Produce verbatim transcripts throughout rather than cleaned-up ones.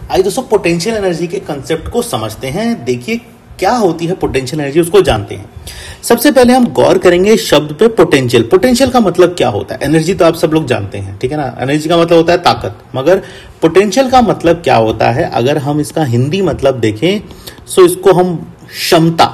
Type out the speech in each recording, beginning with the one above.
आइए दोस्तों potential energy के कंसेप्ट को समझते हैं। देखिए क्या होती है पोटेंशियल एनर्जी, उसको जानते हैं। सबसे पहले हम गौर करेंगे शब्द पे पोटेंशियल। पोटेंशियल का मतलब क्या होता है? एनर्जी तो आप सब लोग जानते हैं, ठीक है ना। एनर्जी का मतलब होता है ताकत, मगर पोटेंशियल का मतलब क्या होता है? अगर हम इसका हिंदी मतलब देखें तो इसको हम क्षमता,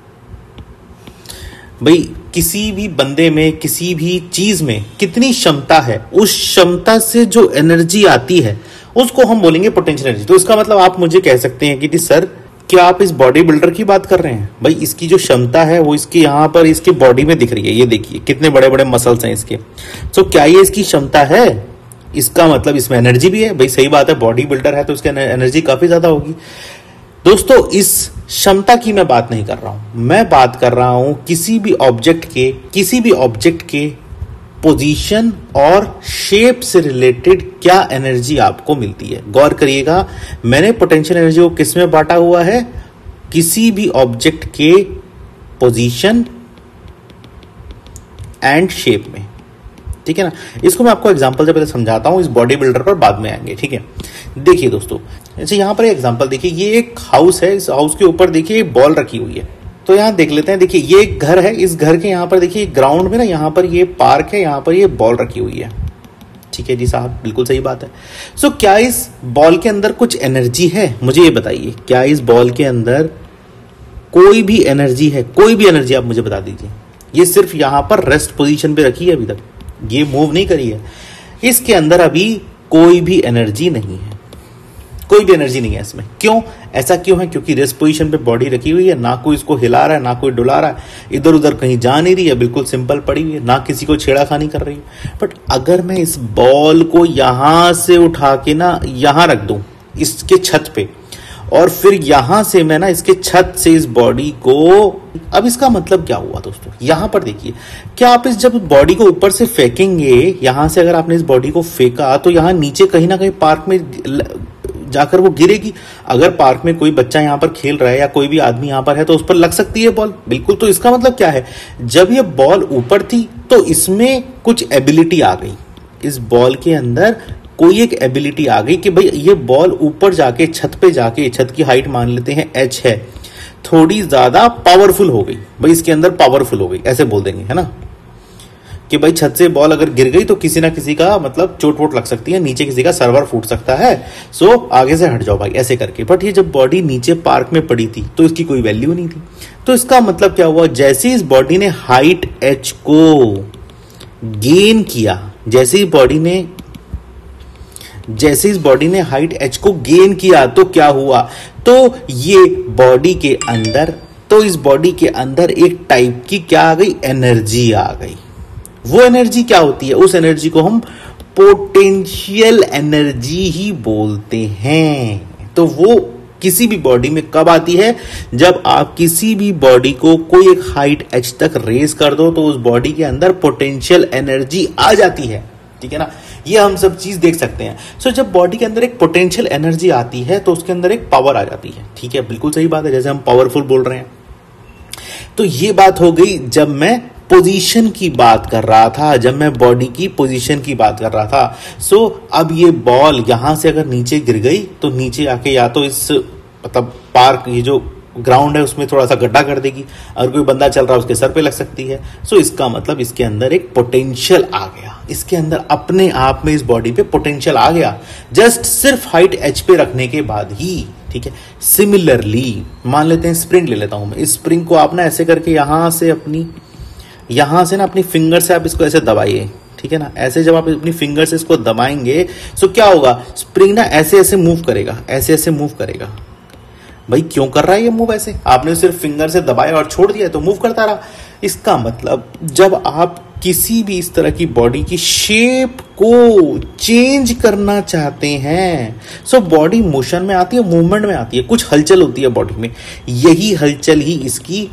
भाई किसी भी बंदे में, किसी भी चीज में कितनी क्षमता है, उस क्षमता से जो एनर्जी आती है उसको हम बोलेंगे पोटेंशियल एनर्जी। तो इसका मतलब आप मुझे कह सकते हैं कि सर क्या आप इस बॉडी बिल्डर की बात कर रहे हैं? भाई इसकी जो क्षमता है वो इसकी यहां पर इसकी बॉडी में दिख रही है, ये देखिए कितने बड़े बड़े मसल्स हैं इसके। तो क्या ये इसकी क्षमता है? इसका मतलब इसमें एनर्जी भी है। भाई सही बात है, बॉडी बिल्डर है तो उसकी एनर्जी काफी ज्यादा होगी। दोस्तों इस क्षमता की मैं बात नहीं कर रहा हूं, मैं बात कर रहा हूं किसी भी ऑब्जेक्ट के किसी भी ऑब्जेक्ट के पोजीशन और शेप से रिलेटेड क्या एनर्जी आपको मिलती है। गौर करिएगा, मैंने पोटेंशियल एनर्जी को किस में बांटा हुआ है? किसी भी ऑब्जेक्ट के पोजीशन एंड शेप में, ठीक है ना। इसको मैं आपको एग्जांपल से पहले समझाता हूं, इस बॉडी बिल्डर पर बाद में आएंगे, ठीक है। देखिए दोस्तों, जैसे यहां पर एग्जांपल देखिए, ये एक हाउस है, इस हाउस के ऊपर देखिए बॉल रखी हुई है। तो यहां देख लेते हैं, देखिए ये एक घर है, इस घर के यहां पर देखिए ग्राउंड में ना, यहां पर ये पार्क है, यहां पर ये बॉल रखी हुई है, ठीक है जी साहब, बिल्कुल सही बात है। सो क्या इस बॉल के अंदर कुछ एनर्जी है? मुझे ये बताइए, क्या इस बॉल के अंदर कोई भी एनर्जी है? कोई भी एनर्जी आप मुझे बता दीजिए। ये सिर्फ यहां पर रेस्ट पोजीशन पे रखी है, अभी तक ये मूव नहीं करी है। इसके अंदर अभी कोई भी एनर्जी नहीं है, कोई भी एनर्जी नहीं है इसमें। क्यों? ऐसा क्यों है? क्योंकि रेस्ट पोजीशन पे बॉडी रखी हुई है, ना कोई इसको हिला रहा है, ना कोई डुला रहा है, इधर उधर कहीं जा नहीं रही है, बिल्कुल सिंपल पड़ी हुई है, ना किसी को छेड़ाखानी कर रही है। बट अगर मैं इस बॉल को यहां से उठा के ना यहां रख दूं इसके छत पे, और फिर यहां से मैं ना इसके छत से इस बॉडी को, अब इसका मतलब क्या हुआ दोस्तों? यहां पर देखिए, क्या आप इस जब बॉडी को ऊपर से फेंकेंगे, यहां से अगर आपने इस बॉडी को फेंका तो यहां नीचे कहीं ना कहीं पार्क में जाकर वो गिरेगी। अगर पार्क में कोई बच्चा यहां पर खेल रहा है या कोई भी आदमी यहां पर है तो उस पर लग सकती है बॉल, बिल्कुल। तो इसका मतलब क्या है? जब ये बॉल ऊपर थी तो इसमें कुछ एबिलिटी आ गई, इस बॉल के अंदर कोई एक एबिलिटी आ गई कि भाई ये बॉल ऊपर जाके छत पे जाके, छत की हाइट मान लेते हैं एच है, थोड़ी ज्यादा पावरफुल हो गई। भाई इसके अंदर पावरफुल हो गई, ऐसे बोल देंगे, है ना, कि भाई छत से बॉल अगर गिर गई तो किसी ना किसी का मतलब चोट वोट लग सकती है, नीचे किसी का सर्वर फूट सकता है, सो आगे से हट जाओ भाई, ऐसे करके। बट ये जब बॉडी नीचे पार्क में पड़ी थी तो इसकी कोई वैल्यू नहीं थी। तो इसका मतलब क्या हुआ? जैसे इस बॉडी ने हाइट एच को गेन किया, जैसे ही बॉडी ने जैसे इस बॉडी ने हाइट एच को गेन किया तो क्या हुआ? तो ये बॉडी के अंदर तो इस बॉडी के अंदर एक टाइप की क्या आ गई? एनर्जी आ गई। वो एनर्जी क्या होती है? उस एनर्जी को हम पोटेंशियल एनर्जी ही बोलते हैं। तो वो किसी भी बॉडी में कब आती है? जब आप किसी भी बॉडी को कोई एक हाइट एच तक रेज कर दो तो उस बॉडी के अंदर पोटेंशियल एनर्जी आ जाती है, ठीक है ना। ये हम सब चीज देख सकते हैं। सो so, जब बॉडी के अंदर एक पोटेंशियल एनर्जी आती है तो उसके अंदर एक पावर आ जाती है, ठीक है, बिल्कुल सही बात है, जैसे हम पावरफुल बोल रहे हैं। तो ये बात हो गई जब मैं पोजीशन की बात कर रहा था, जब मैं बॉडी की पोजीशन की बात कर रहा था। सो so, अब ये बॉल यहां से अगर नीचे गिर गई तो नीचे आके या तो इस मतलब पार्क, ये जो ग्राउंड है उसमें थोड़ा सा गड्ढा कर देगी, अगर कोई बंदा चल रहा है उसके सर पे लग सकती है। सो so, इसका मतलब इसके अंदर एक पोटेंशियल आ गया, इसके अंदर अपने आप में इस बॉडी पे पोटेंशियल आ गया, जस्ट सिर्फ हाइट एच पे रखने के बाद ही, ठीक है। सिमिलरली मान लेते हैं स्प्रिंग ले लेता हूं मैं, इस स्प्रिंग को आप ना ऐसे करके यहां से अपनी यहां से ना अपनी फिंगर से आप इसको ऐसे दबाइए, ठीक है ना। ऐसे जब आप अपनी फिंगर से इसको दबाएंगे तो क्या होगा? स्प्रिंग ना ऐसे ऐसे मूव करेगा, ऐसे ऐसे मूव करेगा। भाई क्यों कर रहा है ये मूव ऐसे? आपने सिर्फ फिंगर से दबाया और छोड़ दिया तो मूव करता रहा। इसका मतलब जब आप किसी भी इस तरह की बॉडी की शेप को चेंज करना चाहते हैं, सो बॉडी मोशन में आती है, मूवमेंट में आती है, कुछ हलचल होती है बॉडी में, यही हलचल ही इसकी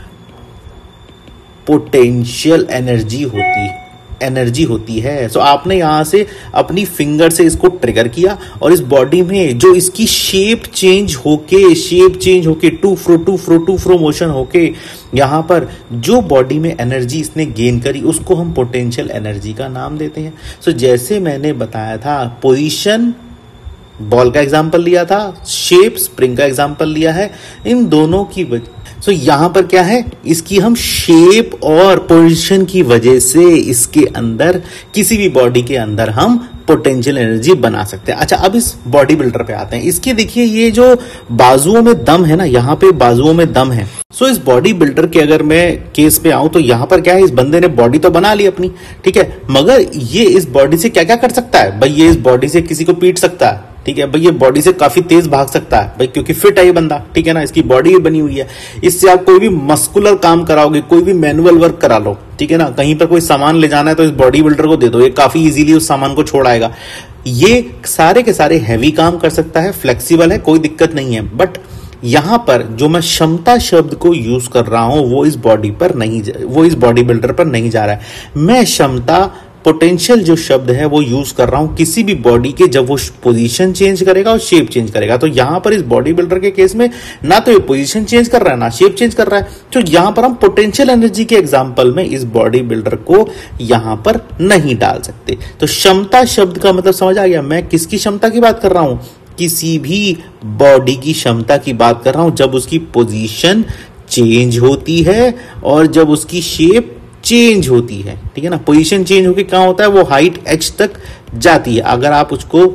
पोटेंशियल एनर्जी होती एनर्जी होती है। सो so, आपने यहां से अपनी फिंगर से इसको ट्रिगर किया और इस बॉडी में जो इसकी शेप चेंज होके शेप चेंज होके to fro to fro to fro motion होके यहां पर जो बॉडी में एनर्जी इसने गेन करी उसको हम पोटेंशियल एनर्जी का नाम देते हैं। सो so, जैसे मैंने बताया था, पोजीशन बॉल का एग्जाम्पल लिया था, शेप स्प्रिंग का एग्जाम्पल लिया है। इन दोनों की वजह सो so, यहां पर क्या है, इसकी हम शेप और पोजीशन की वजह से इसके अंदर किसी भी बॉडी के अंदर हम पोटेंशियल एनर्जी बना सकते हैं। अच्छा, अब इस बॉडी बिल्डर पे आते हैं। इसके देखिए ये जो बाजुओं में दम है ना, यहाँ पे बाजुओं में दम है। सो so, इस बॉडी बिल्डर के अगर मैं केस पे आऊं तो यहाँ पर क्या है, इस बंदे ने बॉडी तो बना ली अपनी, ठीक है, मगर ये इस बॉडी से क्या क्या कर सकता है भाई, ये इस बॉडी से किसी को पीट सकता है, ठीक है भाई, ये बॉडी से काफी तेज भाग सकता है भाई, क्योंकि फिट है ये बंदा, ठीक है ना, इसकी बॉडी भी बनी हुई है। इससे आप कोई भी मस्कुलर काम कराओगे, कोई भी मैनुअल वर्क करा लो, ठीक है ना, कहीं पर कोई सामान ले जाना है तो इस बॉडी बिल्डर को दे दो, ये काफी इजीली उस सामान को छोड़ आएगा। ये सारे के सारे हैवी काम कर सकता है, फ्लेक्सिबल है, कोई दिक्कत नहीं है। बट यहां पर जो मैं क्षमता शब्द को यूज कर रहा हूं वो इस बॉडी पर नहीं, वो इस बॉडी बिल्डर पर नहीं जा रहा है। मैं क्षमता, पोटेंशियल जो शब्द है वो यूज कर रहा हूं किसी भी बॉडी के जब वो पोजीशन चेंज करेगा और शेप चेंज करेगा। तो यहां पर इस बॉडी बिल्डर के केस में ना तो ये पोजीशन चेंज कर रहा है ना शेप चेंज कर रहा है, तो यहां पर हम पोटेंशियल एनर्जी के एग्जांपल में इस बॉडी बिल्डर को यहां पर नहीं डाल सकते। तो क्षमता शब्द का मतलब समझ आ गया, मैं किसकी क्षमता की बात कर रहा हूं, किसी भी बॉडी की क्षमता की बात कर रहा हूं जब उसकी पोजीशन चेंज होती है और जब उसकी शेप चेंज होती है, ठीक है ना। पोजीशन चेंज होकर क्या होता है, वो हाइट एच तक जाती है। अगर आप उसको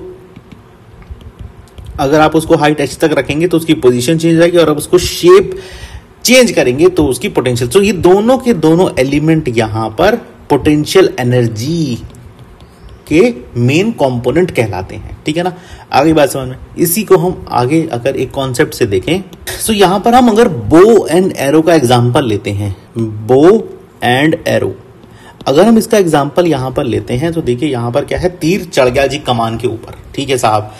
अगर आप उसको हाइट एच तक रखेंगे तो उसकी पोजीशन चेंज हो जाएगी, और अब उसको शेप चेंज करेंगे तो उसकी पोटेंशियल। तो ये दोनों के दोनों एलिमेंट यहां पर पोटेंशियल एनर्जी के मेन कंपोनेंट कहलाते हैं, ठीक है ना। आगे बात समझ में, इसी को हम आगे अगर एक कॉन्सेप्ट से देखें तो यहां पर हम अगर बो एंड एरो का एग्जांपल लेते हैं, बो एंड एरो, अगर हम इसका एग्जांपल यहां पर लेते हैं तो देखिए यहां पर क्या है, तीर चढ़ गया जी कमान के ऊपर, ठीक है साहब।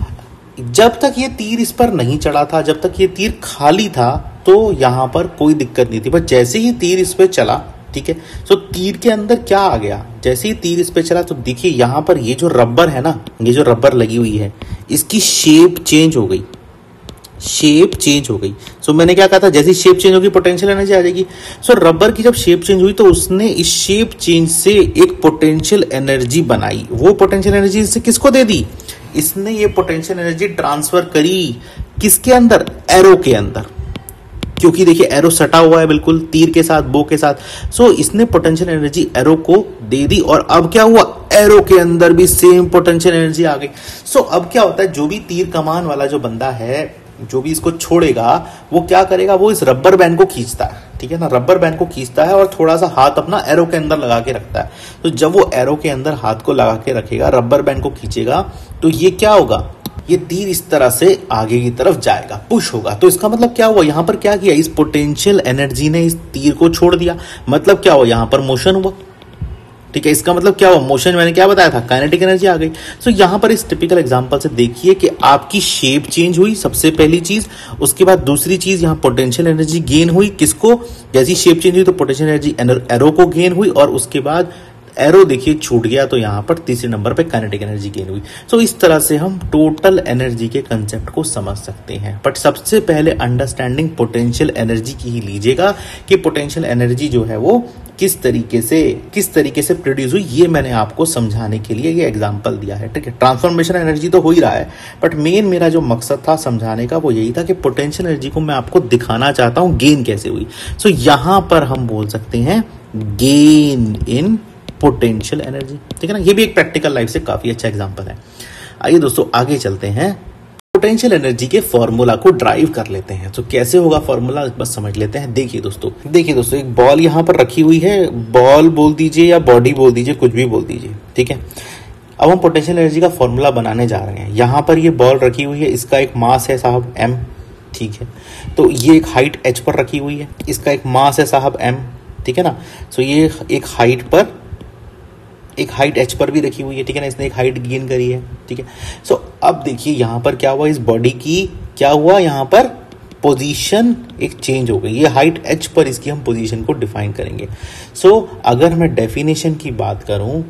जब तक ये तीर इस पर नहीं चढ़ा था, जब तक ये तीर खाली था तो यहां पर कोई दिक्कत नहीं थी, पर जैसे ही तीर इस पे चला, ठीक है, तो तीर के अंदर क्या आ गया, जैसे ही तीर इस पे चला तो देखिए यहां पर ये जो रबर है ना, ये जो रबर लगी हुई है इसकी शेप चेंज हो गई, शेप चेंज हो गई। सो so, मैंने क्या कहा था, जैसी शेप चेंज होगी पोटेंशियल एनर्जी आ जाएगी। सो so, रबर की जब शेप चेंज हुई तो उसने इस शेप चेंज से एक पोटेंशियल एनर्जी बनाई। वो पोटेंशियल एनर्जी इससे किसको दे दी, इसने ये पोटेंशियल एनर्जी ट्रांसफर करी किसके अंदर, एरो के अंदर, क्योंकि देखिए एरो सटा हुआ है बिल्कुल तीर के साथ, बो के साथ। सो so, इसने पोटेंशियल एनर्जी एरो को दे दी, और अब क्या हुआ, एरो के अंदर भी सेम पोटेंशियल एनर्जी आ गई। सो so, अब क्या होता है, जो भी तीर कमान वाला जो बंदा है, जो भी इसको छोड़ेगा वो क्या करेगा, वो इस रबर बैंड को खींचता है, ठीक है ना, रबर बैंड को खींचता है और थोड़ा सा हाथ अपना एरो के अंदर लगा के रखता है। तो जब वो एरो के अंदर हाथ को लगा के रखेगा, रबर बैंड को खींचेगा, तो ये क्या होगा, ये तीर इस तरह से आगे की तरफ जाएगा, पुश होगा। तो इसका मतलब क्या हुआ, यहां पर क्या किया, इस पोटेंशियल एनर्जी ने इस तीर को छोड़ दिया, मतलब क्या हुआ, यहां पर मोशन हुआ, ठीक है। इसका मतलब क्या हुआ, मोशन, मैंने क्या बताया था, काइनेटिक एनर्जी आ गई। सो so, यहां पर इस टिपिकल एग्जांपल से देखिए कि आपकी शेप चेंज हुई, सबसे पहली चीज। उसके बाद दूसरी चीज, यहां पोटेंशियल एनर्जी गेन हुई, किसको, जैसी शेप चेंज हुई तो पोटेंशियल एनर्जी एरो को गेन हुई, और उसके बाद एरो देखिए छूट गया तो यहां पर तीसरे नंबर पे काइनेटिक एनर्जी गेन हुई। सो so, इस तरह से हम टोटल एनर्जी के कंसेप्ट को समझ सकते हैं। बट सबसे पहले अंडरस्टैंडिंग पोटेंशियल एनर्जी की ही लीजिएगा कि पोटेंशियल एनर्जी जो है वो किस तरीके से किस तरीके से प्रोड्यूस हुई, ये मैंने आपको समझाने के लिए ये एग्जांपल दिया है, ठीक है। ट्रांसफॉर्मेशन एनर्जी तो हो ही रहा है, बट मेन मेरा जो मकसद था समझाने का वो यही था कि पोटेंशियल एनर्जी को मैं आपको दिखाना चाहता हूं गेन कैसे हुई। सो so, यहां पर हम बोल सकते हैं गेन इन पोटेंशियल एनर्जी, ठीक है ना। ये भी एक प्रैक्टिकल लाइफ से काफी अच्छा एग्जांपल है। आइए दोस्तों आगे चलते हैं, पोटेंशियल एनर्जी के फॉर्मूला को ड्राइव कर लेते हैं। तो कैसे होगा फॉर्मूला, बस समझ लेते हैं। देखिए दोस्तों देखिए दोस्तों एक बॉल यहां पर रखी हुई है, बॉल बोल दीजिए या बॉडी बोल दीजिए, कुछ भी बोल दीजिए, ठीक है। अब हम पोटेंशियल एनर्जी का फॉर्मूला बनाने जा रहे हैं। यहां पर ये बॉल रखी हुई है, इसका एक मास है साहब एम, ठीक है। तो ये एक हाइट एच पर रखी हुई है, इसका एक मास है साहब एम, ठीक है ना। सो ये एक हाइट पर एक हाइट एच पर भी रखी हुई है, ठीक है ना, इसने एक हाइट गेन करी है, ठीक है। सो so, अब देखिए यहां पर क्या हुआ, इस बॉडी की क्या हुआ, यहां पर पोजीशन एक चेंज हो गई, ये हाइट एच पर इसकी हम पोजीशन को डिफाइन करेंगे। सो so, अगर मैं डेफिनेशन की बात करूं,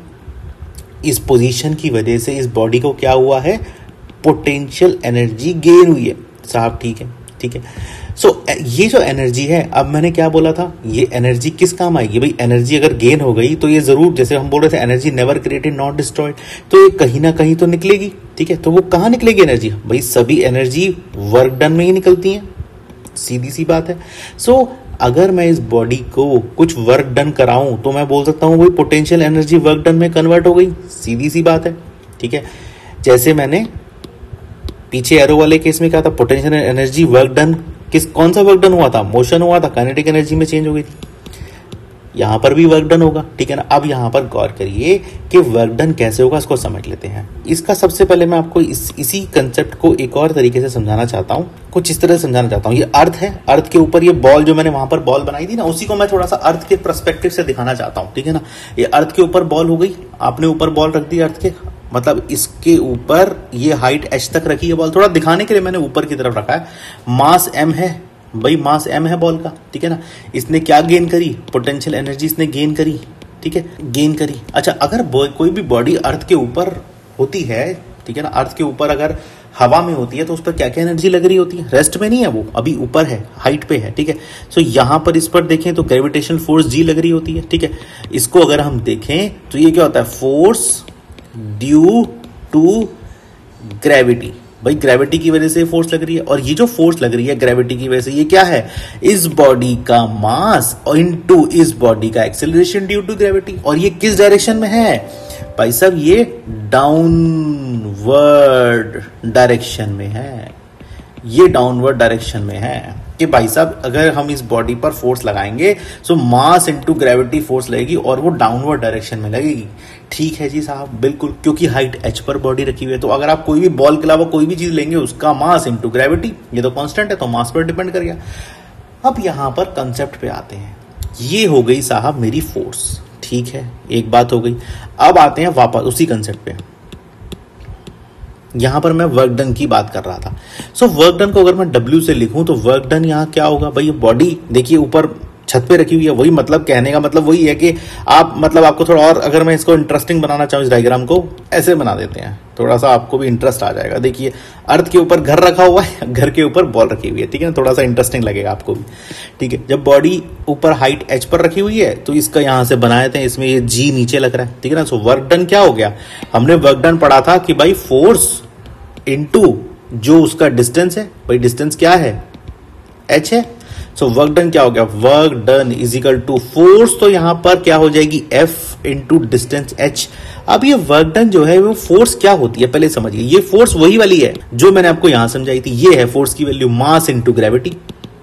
इस पोजीशन की वजह से इस बॉडी को क्या हुआ है, पोटेंशियल एनर्जी गेन हुई है साहब, ठीक है। ठीक है। सो so, ये जो एनर्जी है, अब मैंने क्या बोला था, ये एनर्जी किस काम आएगी भाई? एनर्जी अगर गेन हो गई तो ये जरूर, जैसे हम बोल रहे थे energy never created not destroyed, तो ये कहीं ना कहीं तो निकलेगी, ठीक है। तो वो कहाँ निकलेगी एनर्जी? भाई सभी एनर्जी वर्क डन में ही निकलती है, सीधी सी बात है। सो so, अगर मैं इस बॉडी को कुछ वर्क डन कराऊं तो मैं बोल सकता हूं वही पोटेंशियल एनर्जी वर्क डन में कन्वर्ट हो गई, सीधी सी बात है, ठीक है। जैसे मैंने पीछे एरो वाले केस में क्या था, पोटेंशियल एनर्जी वर्क डन, किस कौन सा वर्क डन हुआ था? मोशन हुआ था, काइनेटिक एनर्जी में चेंज हो गई थी। यहां पर भी वर्क डन होगा, ठीक है ना। अब यहां पर गौर करिए कि वर्क डन कैसे होगा, इसको समझ लेते हैं। इसका सबसे पहले मैं आपको इस इसी कंसेप्ट को एक और तरीके से समझाना चाहता हूं, कुछ इस तरह से समझाना चाहता हूं। ये अर्थ है, अर्थ के ऊपर ये बॉल जो मैंने वहां पर बॉल बनाई थी ना, उसी को मैं थोड़ा सा अर्थ के पर्सपेक्टिव से दिखाना चाहता हूं, ठीक है ना। ये अर्थ के ऊपर बॉल हो गई, आपने ऊपर बॉल रख दी अर्थ के, मतलब इसके ऊपर ये हाइट एच तक रखी है बॉल, थोड़ा दिखाने के लिए मैंने ऊपर की तरफ रखा है। मास एम है भाई, मास एम है बॉल का, ठीक है ना। इसने क्या गेन करी? पोटेंशियल एनर्जी इसने गेन करी, ठीक है, गेन करी। अच्छा, अगर कोई भी बॉडी अर्थ के ऊपर होती है, ठीक है ना, अर्थ के ऊपर अगर हवा में होती है तो उस पर क्या क्या एनर्जी लग रही होती है? रेस्ट में नहीं है, वो अभी ऊपर है, हाइट पे है, ठीक है। सो यहां पर इस पर देखें तो ग्रेविटेशनल फोर्स जी लग रही होती है, ठीक है। इसको अगर हम देखें तो ये क्या होता है? फोर्स ड्यू टू ग्रेविटी, भाई ग्रेविटी की वजह से फोर्स लग रही है। और ये जो फोर्स लग रही है ग्रेविटी की वजह से, ये क्या है? इस बॉडी का मास इनटू इस बॉडी का एक्सेलरेशन ड्यू टू ग्रेविटी। और ये किस डायरेक्शन में है भाई साहब? ये डाउनवर्ड डायरेक्शन में है, ये डाउनवर्ड डायरेक्शन में है कि भाई साहब अगर हम इस बॉडी पर फोर्स लगाएंगे so mass into gravity force लगेगी और वो डाउनवर्ड डायरेक्शन में लगेगी। ठीक है जी साहब, बिल्कुल, क्योंकि हाइट एच पर बॉडी रखी हुई है। तो अगर आप कोई भी बॉल के अलावा कोई भी चीज लेंगे उसका मास इनटू ग्रेविटी, ये तो कांस्टेंट है, तो मास पर डिपेंड कर गया। अब यहां पर कंसेप्ट पे आते हैं, ये हो गई साहब मेरी फोर्स, ठीक है, एक बात हो गई। अब आते हैं वापस उसी कंसेप्ट पे, यहां पर मैं वर्क डन की बात कर रहा था। सो वर्क डन को अगर मैं W से लिखूं तो वर्क डन यहां क्या होगा भाई? ये बॉडी देखिए ऊपर छत पे रखी हुई है, वही मतलब कहने का मतलब वही है कि आप मतलब आपको थोड़ा और, अगर मैं इसको इंटरेस्टिंग बनाना चाहूं, इस डायग्राम को ऐसे बना देते हैं, थोड़ा सा आपको भी इंटरेस्ट आ जाएगा। देखिए अर्थ के ऊपर घर रखा हुआ है, घर के ऊपर बॉल रखी हुई है, ठीक है ना, थोड़ा सा इंटरेस्टिंग लगेगा आपको भी, ठीक है। जब बॉडी ऊपर हाइट एच पर रखी हुई है तो इसका यहां से बनाए थे, इसमें ये जी नीचे लग रहा है, ठीक है ना। सो वर्क डन क्या हो गया? हमने वर्क डन पढ़ा था कि भाई फोर्स इनटू जो उसका डिस्टेंस है, भाई डिस्टेंस क्या है? एच है। सो वर्क डन क्या हो गया? Work done is equal to force, तो यहां पर क्या हो जाएगी? F into distance H. अब ये वर्क डन जो है वो फोर्स क्या होती है पहले समझिए। ये फोर्स वही वाली है जो मैंने आपको यहां समझाई थी, ये है फोर्स की value, mass into gravity.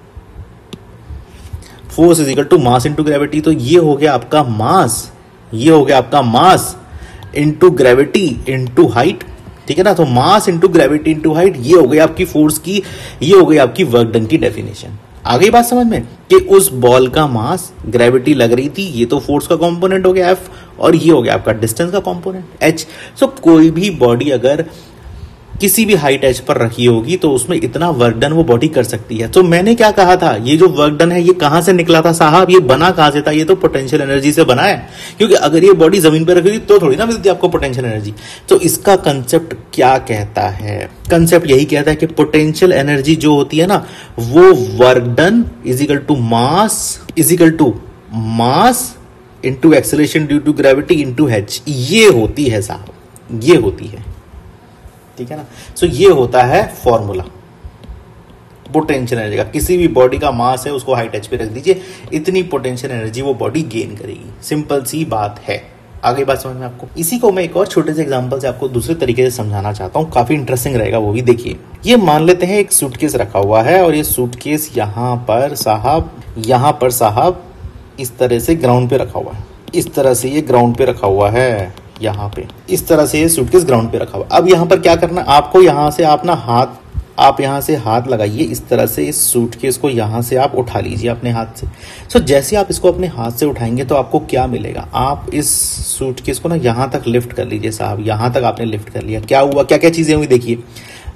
Force is equal to mass into gravity, तो ये हो गया आपका मास, ये हो गया आपका mass into gravity into height, ठीक है ना। तो mass into gravity into height, ये हो गई आपकी फोर्स की, ये हो गई आपकी वर्क डन की डेफिनेशन। आ गई बात समझ में कि उस बॉल का मास, ग्रेविटी लग रही थी, ये तो फोर्स का कंपोनेंट हो गया एफ, और ये हो गया आपका डिस्टेंस का कंपोनेंट एच। सो कोई भी बॉडी अगर किसी भी हाइट एच पर रखी होगी तो उसमें इतना वर्क डन वो बॉडी कर सकती है। तो मैंने क्या कहा था, ये जो वर्क डन है ये कहां से निकला था साहब? ये बना कहां से था? ये तो पोटेंशियल एनर्जी से बना है, क्योंकि अगर ये बॉडी जमीन पर रखी तो थोड़ी ना मिलती आपको पोटेंशियल एनर्जी। तो इसका कंसेप्ट क्या कहता है? कंसेप्ट यही कहता है कि पोटेंशियल एनर्जी जो होती है ना, वो work done is equal to mass is equal to mass into acceleration due to gravity into H, ये होती है साहब, ये होती है, ठीक है ना। सो so, ये होता है फॉर्मूला पोटेंशियल एनर्जी का। किसी भी बॉडी का मास है उसको हाइट एच पे रख दीजिए, इतनी पोटेंशियल एनर्जी वो बॉडी गेन करेगी, सिंपल सी बात है। आगे बात समझ में आपको? इसी को मैं एक और छोटे से एग्जांपल से आपको दूसरे तरीके से समझाना चाहता हूं, काफी इंटरेस्टिंग रहेगा वो भी। देखिए ये मान लेते हैं एक सूटकेस रखा हुआ है और ये सूटकेस यहां पर साहब यहां पर साहब इस तरह से ग्राउंड पे रखा हुआ है, इस तरह से ये ग्राउंड पे रखा हुआ है, यहां पे इस तरह से ये सूटकेस ग्राउंड पे रखा हुआ। अब यहां पर क्या करना, आपको यहां से अपना हाथ, आप यहां से हाथ लगाइए, इस तरह से इस सूटकेस को यहां से आप उठा लीजिए अपने हाथ से। सो so, जैसे आप इसको अपने हाथ से उठाएंगे तो आपको क्या मिलेगा? आप इस सूटकेस को ना यहां तक लिफ्ट कर लीजिए साहब, यहां तक आपने लिफ्ट कर लिया, क्या हुआ, क्या क्या चीजें हुई देखिए।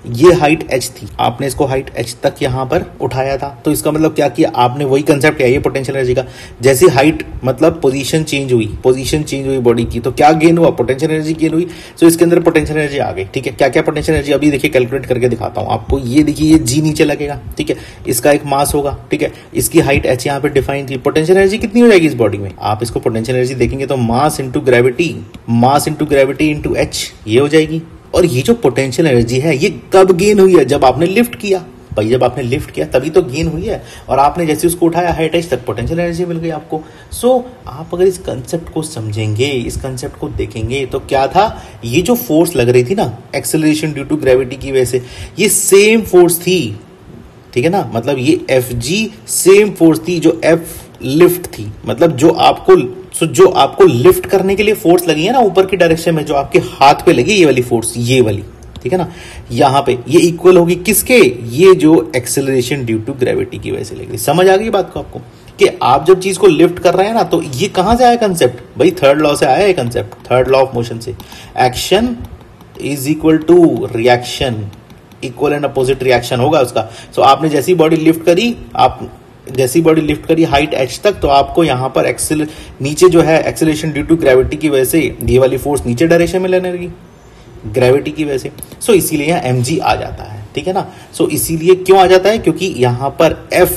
ये हाइट h थी, आपने इसको हाइट h तक यहाँ पर उठाया था, तो इसका मतलब क्या किया आपने, वही कंसेप्ट क्या है ये पोटेंशियल एनर्जी का, जैसी हाइट मतलब पोजीशन चेंज हुई, पोजीशन चेंज हुई बॉडी की, तो क्या गेन हुआ, पोटेंशियल एनर्जी गेन हुई। सो इसके अंदर पोटेंशियल एनर्जी आ गई, ठीक है। क्या क्या पोटेंशियल एनर्जी अभी देखिए कैलकुलेट करके दिखाता हूँ आपको। ये देखिए ये जी नीचे लगेगा, ठीक है, इसका एक मास होगा, ठीक है, इसकी हाइट h यहाँ पे डिफाइन थी। पोटेंशियल एनर्जी कितनी हो जाएगी इस बॉडी में, आप इसको पोटेंशियल एनर्जी देखेंगे तो mass into gravity, mass into gravity into H, ये हो जाएगी। और ये जो पोटेंशियल एनर्जी है ये कब गेन हुई है, जब आपने लिफ्ट किया भाई, जब आपने लिफ्ट किया तभी तो गेन हुई है। और आपने जैसे उसको उठाया हाइट एच तक, पोटेंशियल एनर्जी मिल गई आपको। सो so, आप अगर इस कंसेप्ट को समझेंगे, इस कंसेप्ट को देखेंगे तो क्या था, ये जो फोर्स लग रही थी ना एक्सेलरेशन ड्यू टू ग्रेविटी की वजह से, ये सेम फोर्स थी, ठीक है ना। मतलब ये एफ जी सेम फोर्स थी जो एफ लिफ्ट थी, मतलब जो आपको सो जो आपको लिफ्ट करने के लिए फोर्स लगी है ना ऊपर की डायरेक्शन में, जो आपके हाथ पे लगी ये वाली फोर्स, ये वाली, ठीक है ना, यहां पे ये इक्वल होगी किसके, ये जो एक्सेलरेशन ड्यू टू ग्रेविटी की वजह से लगी। समझ आ गई बात को आपको, कि आप जब चीज को लिफ्ट कर रहे हैं ना, तो ये कहां से आया कंसेप्ट, भाई थर्ड लॉ से आया है concept, third law of motion से। Action is equal to reaction, equal and opposite reaction होगा उसका। सो so, आपने जैसी बॉडी लिफ्ट करी, आप जैसी बॉडी लिफ्ट करी हाइट एच तक, तो आपको यहां पर एक्सेल नीचे जो है एक्सेलरेशन ड्यू टू ग्रेविटी की वजह से ये वाली फोर्स नीचे डायरेक्शन में लेने लगी ग्रेविटी की वजह से। सो so, इसीलिए यहाँ एम जी आ जाता है, ठीक है ना। सो so, इसीलिए क्यों आ जाता है, क्योंकि यहां पर एफ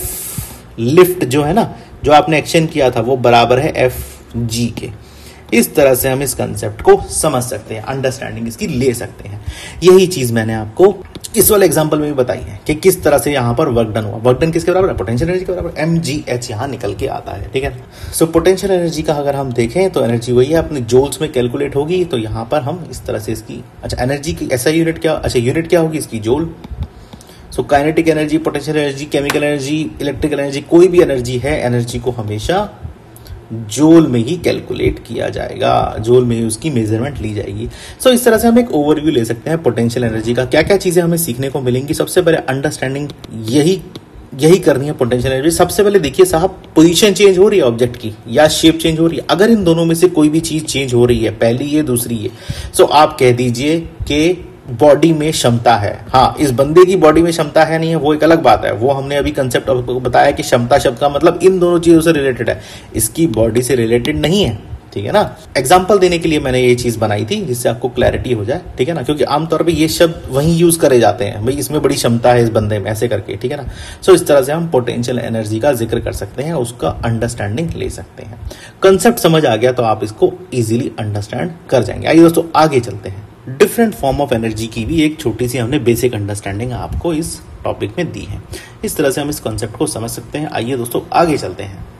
लिफ्ट जो है ना, जो आपने एक्शन किया था वो बराबर है एफ जी के। इस तरह से हम इस कंसेप्ट को समझ सकते हैं, अंडरस्टैंडिंग इसकी ले सकते हैं। यही चीज मैंने आपको इस वाले एग्जांपल में भी बताई है कि किस तरह से यहां पर वर्क डन हुआ। वर्क डन किसके बराबर है, पोटेंशियल एनर्जी के बराबर, एम जी एच यहां निकल के आता है, ठीक है। सो पोटेंशियल एनर्जी का अगर हम देखें तो एनर्जी वही है, अपने जूल्स में कैलकुलेट होगी। तो यहां पर हम इस तरह से इसकी, अच्छा एनर्जी की ऐसा यूनिट क्या, अच्छा यूनिट क्या होगी इसकी, joule. So kinetic energy, potential energy, chemical energy, electrical energy, कोई भी एनर्जी है, एनर्जी को हमेशा जूल में ही कैलकुलेट किया जाएगा, जूल में ही उसकी मेजरमेंट ली जाएगी। सो so, इस तरह से हम एक ओवरव्यू ले सकते हैं पोटेंशियल एनर्जी का, क्या क्या चीजें हमें सीखने को मिलेंगी। सबसे पहले अंडरस्टैंडिंग यही यही करनी है पोटेंशियल एनर्जी। सबसे पहले देखिए साहब, पोजीशन चेंज हो रही है ऑब्जेक्ट की या शेप चेंज हो रही है, अगर इन दोनों में से कोई भी चीज चेंज हो रही है, पहली ये दूसरी ये, सो so, आप कह दीजिए कि बॉडी में क्षमता है। हाँ, इस बंदे की बॉडी में क्षमता है नहीं है वो एक अलग बात है, वो हमने अभी कंसेप्ट बताया कि क्षमता शब्द का मतलब इन दोनों चीजों से रिलेटेड है, इसकी बॉडी से रिलेटेड नहीं है, ठीक है ना। एग्जाम्पल देने के लिए मैंने ये चीज बनाई थी जिससे आपको क्लैरिटी हो जाए, ठीक है ना, क्योंकि आमतौर पे ये शब्द वहीं यूज करे जाते हैं, भाई इसमें बड़ी क्षमता है इस बंदे में, ऐसे करके, ठीक है ना। सो इस तरह से हम पोटेंशियल एनर्जी का जिक्र कर सकते हैं, उसका अंडरस्टैंडिंग ले सकते हैं। कंसेप्ट समझ आ गया तो आप इसको इजीली अंडरस्टैंड कर जाएंगे। आइए दोस्तों आगे चलते हैं। डिफरेंट फॉर्म ऑफ एनर्जी की भी एक छोटी सी हमने बेसिक अंडरस्टैंडिंग आपको इस टॉपिक में दी है। इस तरह से हम इस कॉन्सेप्ट को समझ सकते हैं। आइए दोस्तों आगे चलते हैं।